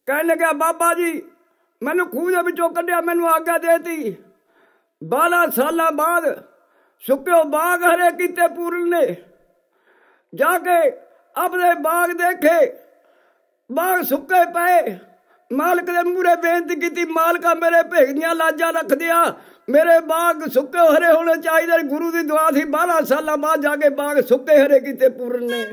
कहने लगा बाबा जी मैनू खूह दे विचों कढ़िया, मैनू आग्या देती 12 साल बाद सुक्यो बाग हरे कीते पूरन ने। जाके अपने बाग देखे, बाग सुके पे। मालक दे मूरे बेनती की, मालका मेरे भेग दियां लाजा रख दिया, मेरे बाग सुके हरे होने चाहिए। गुरु की दुआ थी 12 साल बाद जाके बाग सुके हरे कीते पूरन ने।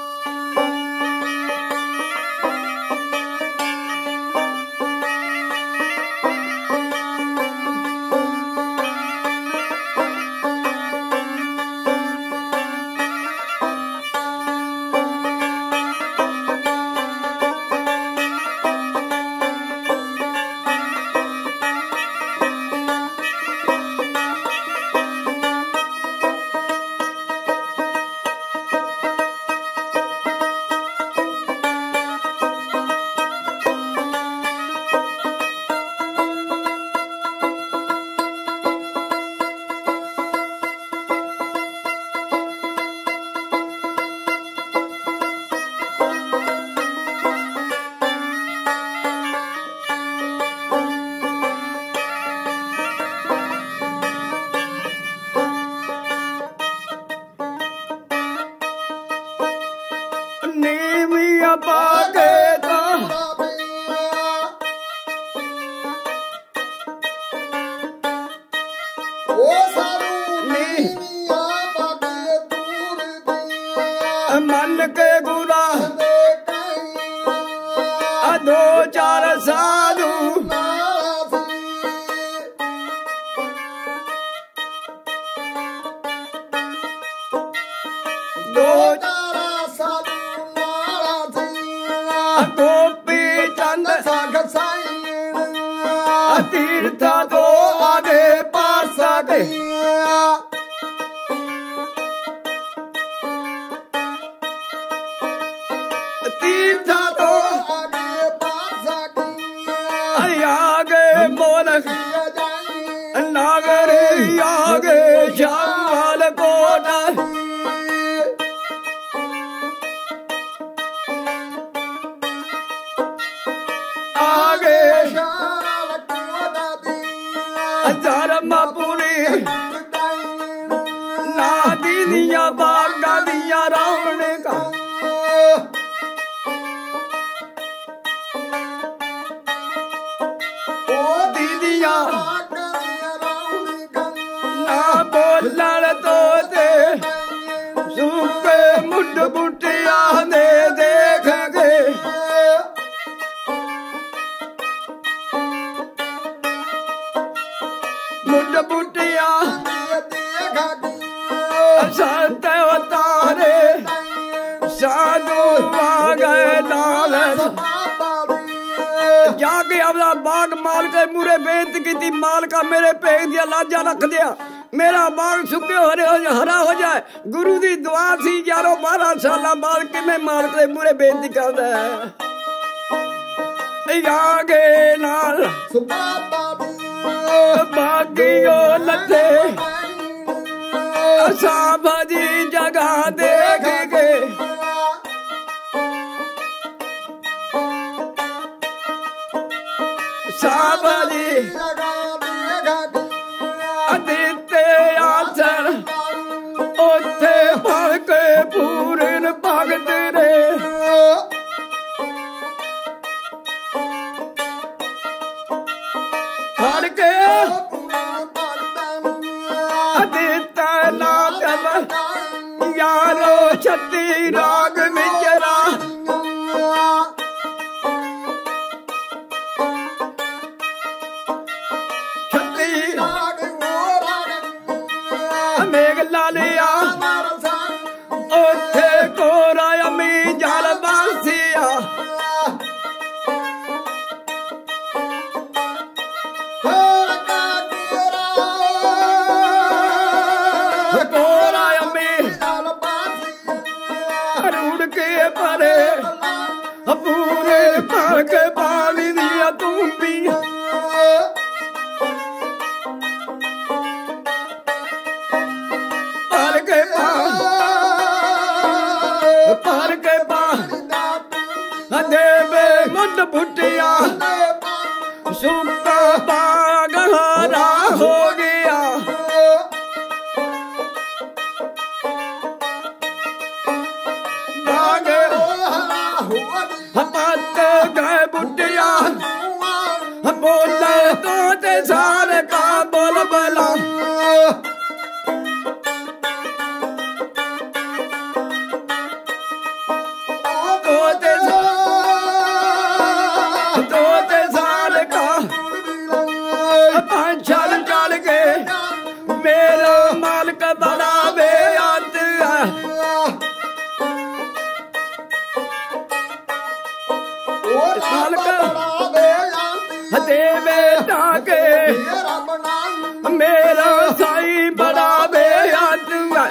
मन के गुरा 2-4 साधु गोपी चंद तीर्था तो आगे पास गई। तीर्था तो आगे बोल नागर आगे श्यामल कोटा आगे धर्मपुरी ना दीदिया बागा दिया रावण का दीदिया ना बोलण तो दे सूखे मुड बुटिया ने देख गए। मुड बुटिया संत अवतारे साधु आ गए नाल। जाके अपना बाग माल के मूरे बेनती की थी, मालका मेरे भेग दिया लाजा रख दिया, मेरा बाग सुके हरा हो जाए। गुरु की दुआ थी 11-12 साल बाद किमें मालक के मूरे बेनती करदा है। आगे नाल बागियो लथे साभाजी जगह देख के साभाजी अदिते आचर उथे फल के पूरन भगत रे। फल के अदिता नाथ यारो छती राग विचरा मेघ लालिया उथे कोरा अमी जल बासिया कोरा अमी रुड़ के बुटिया सुक्का बाग हरा हो गया बाग पत गए बुटिया बोले तो ते सारे का बोल बला मेरा साई बड़ा बेअंत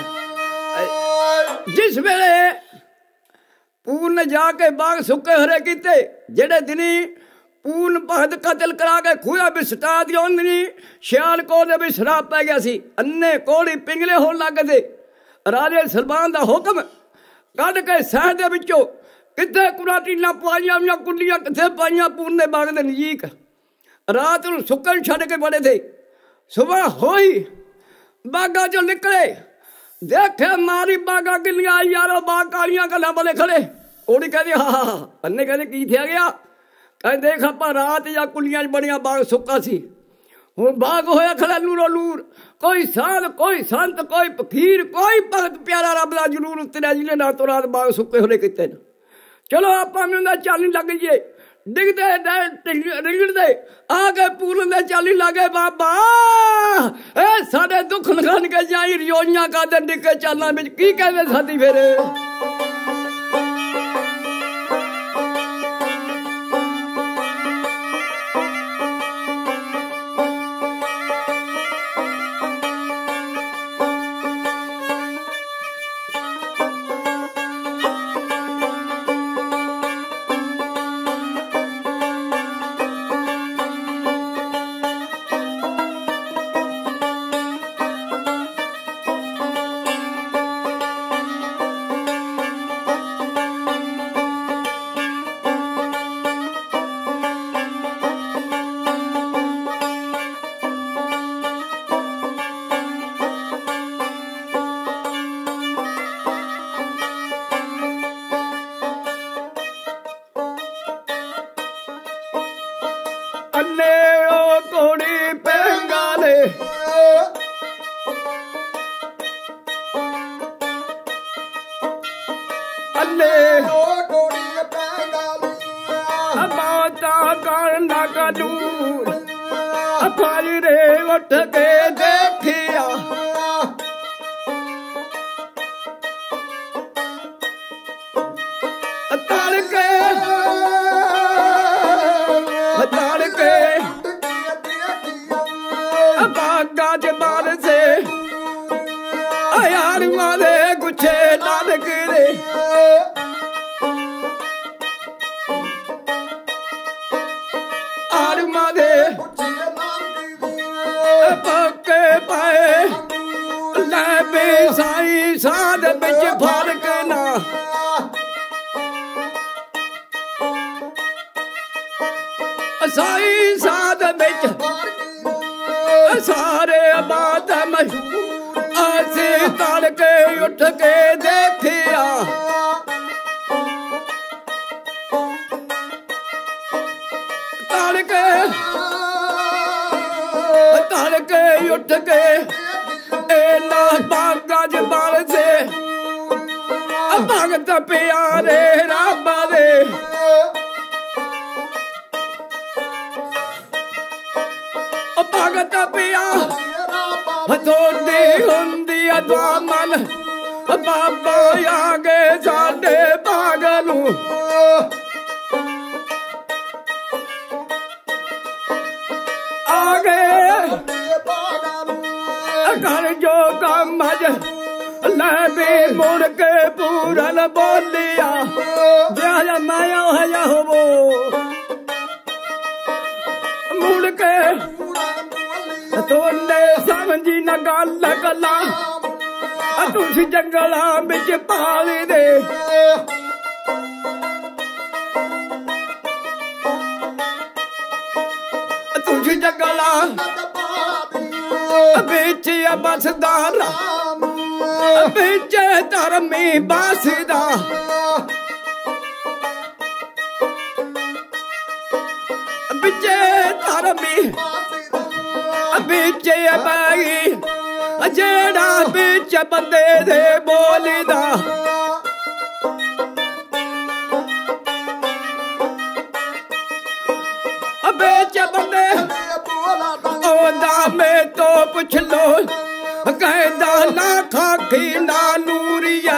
जिस वेले पूर्ण जाके बाग सुके हरे कीते जेड़े दिनी पूर्ण भगत कतल करा के खूया भी सटा दिया दिनी सियालकोट दे भी शराब पै गया सी अन्ने कोड़ी पिंगले होन लग गए राजे सलमान दा हुक्म कढ के शहर दे विचों किथे कुराटीना पाइयां या कुंडियां किथे पाइयां पूर्ण बाग दे नजीक रात ਨੂੰ ਸੁੱਕਣ ਛੱਡ ਕੇ ਬੜੇ थे सुबह होई बागा चो निकले देखे मारी बागा गिलियां यारो बाग कालियां गल्लां वाले खड़े ओड़ी कहते हाँ अन्ने कहते की थे गया कह देख आप रात या कुलियां बड़िया बाग सुक्का सी हूँ बाग होया खड़ा नूरो नूर कोई साध कोई संत कोई फकीर कोई भगत प्यारा रब दा जरूर उतरिया जिन्हें ना तो रात बाग सुक्के होने किते चलो आप चाली लग जाइए डिगते रिगड़ते आगे पूरन दे चाली लागे बाबा ए साडे दुख लखन के जाई रियोइयां का दे डिगे चालां विच की कहंदे साथी फिर अन्ने ओ कोड़ी पेंगाले अन्ने ओ कोड़ी पेंगाले माता करना का दूर अफाली रे उठ के देखिया बागा जबान से यार मारे गुच्छे डाल गिरे आर मारे पक्के पाए ले बे साई साध बिच फर्क ना साई साध बिच सारे बात ऐसे तड़के उठ के देखिया तड़के तड़के उठ के ना बागा जबान से भगत प्यारे रब दे भगत पिया थोड़ी हुंदी अदवा मन बाबा आ गए साडे बाग नू आ गए घर जो काम ले भी मुड़ के पूरन बोलिया जया माया है हो मुड़ के तोने समझी न गल गला तुसी जंगला बिच पाली दे जगला बिच बसदा बिच धर्मी बसदा बिच धर्मी बिच बैगी जेड़ा बिच बंदे दे बोलदा बिच बंदे ओदा में तो पुछ लो कहदा ना खाखी ना नूरिया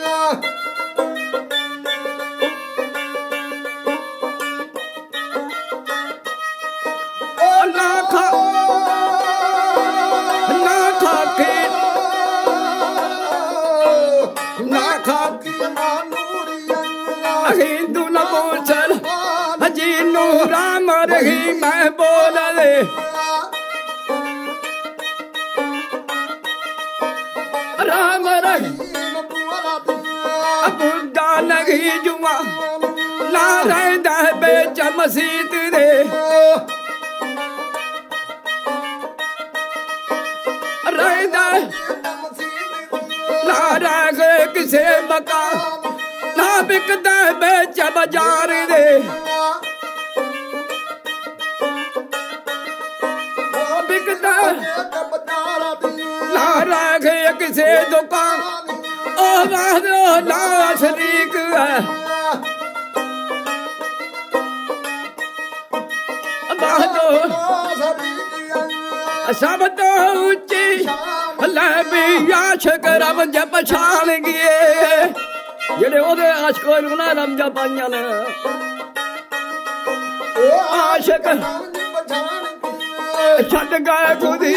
ना खाखी हिंदू न पूछल जीनू राम रही मैं बोल दे राम रही बुद्धा नहीं जुआ ना रहता है बेच मसीत दे रहता ना रह गए किसे बका ना बिकता है बेच बाजार दे बिकता ना रह गए किसे दुकान ओ ना शरीक है सब तो ऊंची भी आशक रब जब पछाण गए जेड़े ओदे आशक ना रब जब पाइया ने आशक छट गए खुदी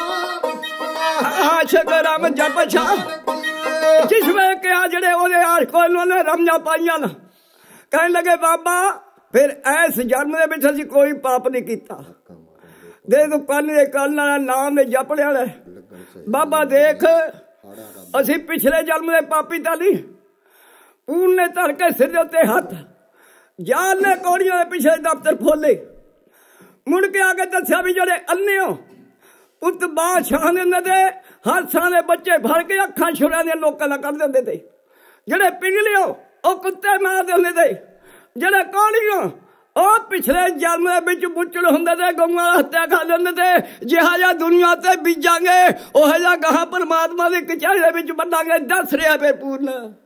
आशक रब जब पछाण जिस वे क्या जेड़े ओदे आशक ने रब जब पाइया ने कहने लगे बाबा फिर ऐस जन्म दे विच असीं कोई पाप नहीं कीता दे तू कल दे कल नाम ने जप लिया बाबा देख असी पिछले जन्म दे पापी तो नहीं पूर्ण ने धर के सिर दे उत्ते हाथ जान ने कौड़ियों के पिछले दफ्तर खोले मुड़ के आके दस्या भी जेड़े अन्ने हो पुत बाह छां दे हाथां दे बच्चे फड़ के अखां छुड़ियां दे लोकां दा कढ दिंदे थे जेड़े पिंगले हो ओ कुत्ते मार दिंदे थे जेड़े कौड़ियों ਉਹ ਪਿਛਲੇ ਜਨਮ ਦੇ ਵਿੱਚ ਬੁੱਚੜ ਹੁੰਦੇ ਤੇ ਗਊਆਂ ਦਾ ਹੱਤਿਆ ਖਾ ਲੈਂਦੇ ਤੇ ਜਿਹਾ ਜਿਹਾ ਦੁਨੀਆ ਤੇ ਬੀਜਾਂਗੇ ਉਹ ਜਿਹਾ ਗਾਹਾਂ ਪਰਮਾਤਮਾ ਦੀ ਕਚਹਿਰੀ ਦੇ ਵਿੱਚ ਬੰਨਾਂਗੇ ਦੱਸ ਰਿਹਾ ਫਿਰ ਪੂਰਨ